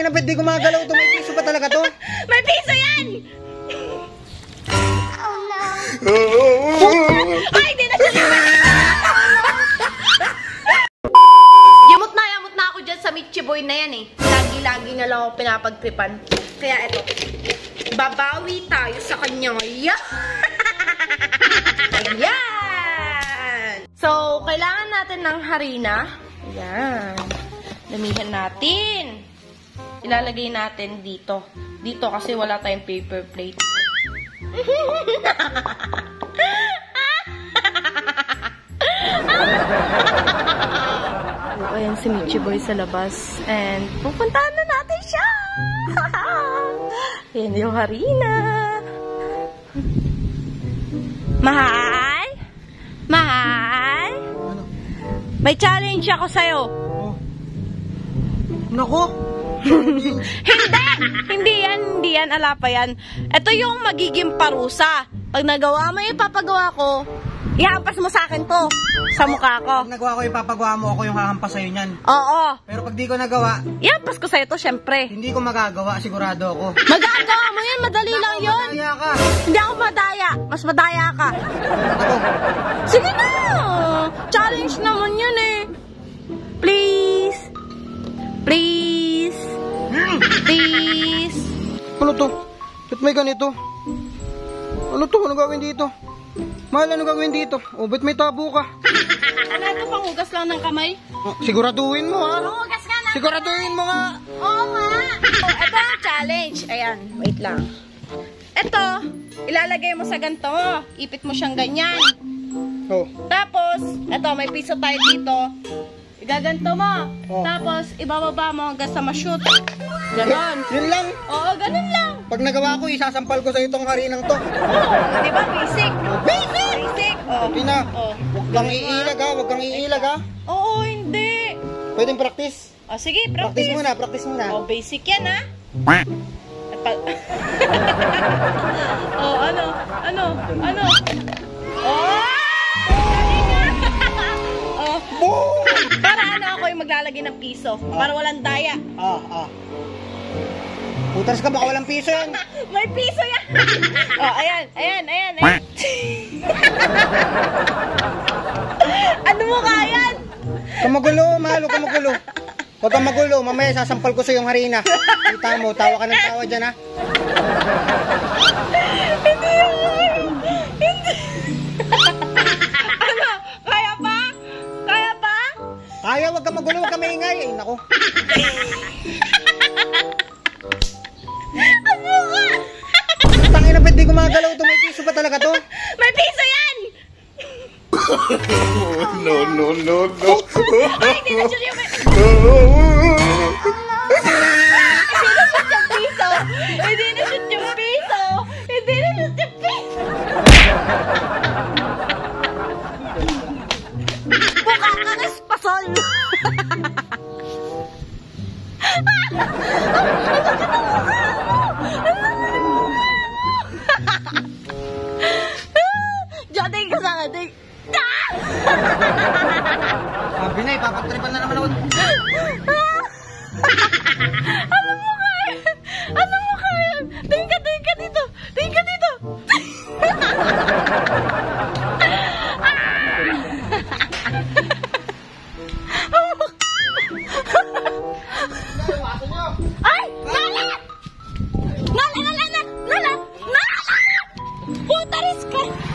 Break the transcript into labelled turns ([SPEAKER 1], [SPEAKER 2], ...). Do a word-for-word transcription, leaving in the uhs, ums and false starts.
[SPEAKER 1] Tangina, ba't di gumagalaw to? May piso pa talaga to?
[SPEAKER 2] May piso yan!
[SPEAKER 3] Oh no!
[SPEAKER 2] Ay, di na siya! Yamot na, yamot na ako dyan sa Michi Boy na yan eh. Lagi-lagi na lang ako pinapagtripan. Kaya eto, babawi tayo sa kanya ngayon. Ayan! So, kailangan natin ng harina. Ayan. Damihan natin. Ilalagay natin dito. Dito kasi wala tayong paper plate. So, ayan si Michi Boy sa labas. And pupuntahan na natin siya! Ayan yung harina. Mahal? Mahal? May challenge ako sa'yo.
[SPEAKER 1] Oh. Nako!
[SPEAKER 2] Hindi! Hindi yan, hindi yan, ala pa yan. Ito yung magiging parusa. Pag nagawa mo yung papagawa ko, ihampas mo sa akin to. Sa mukha ko.
[SPEAKER 1] Pag nagawa ko yung papagawa mo, ako yung hahampas sa'yo niyan.
[SPEAKER 2] Oo.
[SPEAKER 1] Pero pag di ko nagawa,
[SPEAKER 2] Ihampas ko sa'yo to, syempre.
[SPEAKER 1] hindi ko magagawa, sigurado ako.
[SPEAKER 2] Magagawa mo yan, madali lang yun.
[SPEAKER 1] Madaya ka!
[SPEAKER 2] Hindi ako madaya. Mas madaya ka.
[SPEAKER 1] Ako,
[SPEAKER 2] Sige na! Challenge naman yun eh. Please. Please. Please.
[SPEAKER 1] ano to? Ba't may ganito? Ano to? Ano gawin dito? Mahal, ano gawin dito? O, ba't may tabo ka?
[SPEAKER 2] Ano ito, panghugas lang ng kamay?
[SPEAKER 1] Oh, siguraduhin mo, ha?
[SPEAKER 2] Panghugas ka na.
[SPEAKER 1] Siguraduhin mo nga!
[SPEAKER 2] Oo nga. Oh, ito ang challenge. Ayan, wait lang. Ito, ilalagay mo sa ganito. Ipit mo siyang ganyan.
[SPEAKER 1] Oh.
[SPEAKER 2] Tapos, ito, may piso tayo dito. Igaganto mo.
[SPEAKER 1] Oh.
[SPEAKER 2] Tapos, ibababa mo hanggang sa ma-shoot. Ganon.
[SPEAKER 1] Yun lang.
[SPEAKER 2] Oo, ganon lang.
[SPEAKER 1] Pag nagawa ko, isasampal ko sa itong harinang to.
[SPEAKER 2] Oo, di ba? Basic. Basic! Basic. Oh.
[SPEAKER 1] Hindi na.
[SPEAKER 2] Oh.
[SPEAKER 1] Huwag kang iilag, ha? Huwag kang iilag, ha?
[SPEAKER 2] Oo, hindi.
[SPEAKER 1] Pwedeng practice.
[SPEAKER 2] O, sige,
[SPEAKER 1] Practice
[SPEAKER 2] practice.
[SPEAKER 1] muna, practice muna.
[SPEAKER 2] Oh, basic yan, ha? Oh, ano? Ano? Ano? Oh! Oh.
[SPEAKER 1] Boom!
[SPEAKER 2] Para ano ako yung maglalagay ng piso. Para walang daya.
[SPEAKER 1] Ah, ah. Putas ka, baka walang piso yan.
[SPEAKER 2] May piso yan. Oh, ayan, ayan, ayan, ayan. Ano mo kayan?
[SPEAKER 1] Kamagulo, mahalo, kamagulo. Huwag kang magulo, mamaya sasampal ko sa yung harina. Kita mo, tawa ka ng tawa dyan, ha?
[SPEAKER 2] Hindi yan. Hindi. Ano? Kaya pa? Kaya pa?
[SPEAKER 1] Kaya, huwag kang magulo, huwag kang maingay. Ay, nako.
[SPEAKER 2] Ano ka?
[SPEAKER 1] Tangina, ba't di gumagalaw to? May piso pa talaga to?
[SPEAKER 2] May piso yan!
[SPEAKER 4] No, no, no, no.
[SPEAKER 2] Ay, hindi na siya yung may... Hindi na shoot yung piso! Hindi na shoot yung piso! Mukha ka na spasol! Diyan ka sa akin!
[SPEAKER 1] Sabi na, ipapagtripan na naman ako.
[SPEAKER 2] Ano mo kaya? Ano mo kaya? Tingin ka, tingin ka dito! Tingin ka dito! Ay! Nala! Nala, nala, nala! Nala! Nala! Puta ris ka!